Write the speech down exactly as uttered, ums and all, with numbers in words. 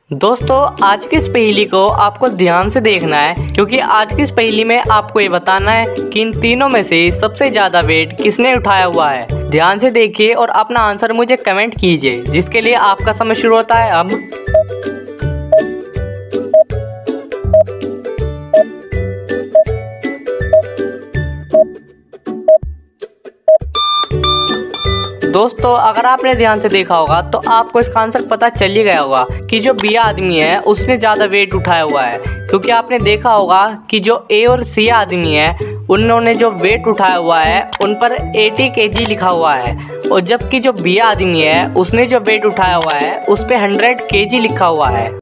दोस्तों आज की इस पहेली को आपको ध्यान से देखना है, क्योंकि आज की इस पहेली में आपको ये बताना है कि इन तीनों में से सबसे ज्यादा वेट किसने उठाया हुआ है। ध्यान से देखिए और अपना आंसर मुझे कमेंट कीजिए, जिसके लिए आपका समय शुरू होता है अब। दोस्तों अगर आपने ध्यान से देखा होगा तो आपको इसका आंसर पता चल ही गया होगा कि जो बी आदमी है उसने ज़्यादा वेट उठाया हुआ है, क्योंकि आपने देखा होगा कि जो ए और सी आदमी है उन्होंने जो वेट उठाया हुआ है उन पर अस्सी केजी लिखा हुआ है, और जबकि जो बी आदमी है उसने जो वेट उठाया हुआ है उस पर सौ केजी लिखा हुआ है।